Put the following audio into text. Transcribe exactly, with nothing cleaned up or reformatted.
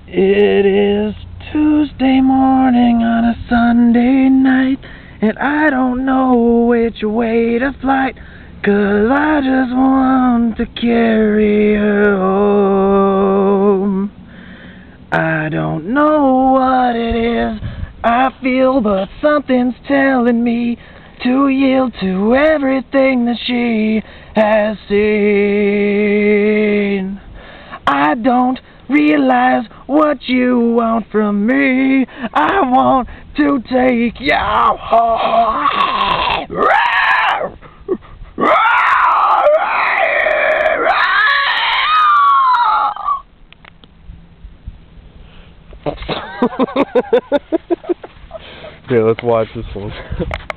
It is Tuesday morning on a Sunday night, and I don't know which way to flight, 'cause I just want to carry her home. I don't know what it is I feel, but something's telling me to yield to everything that she has seen. I don't realize what you want from me. I want to take you home. Here, let's watch this one.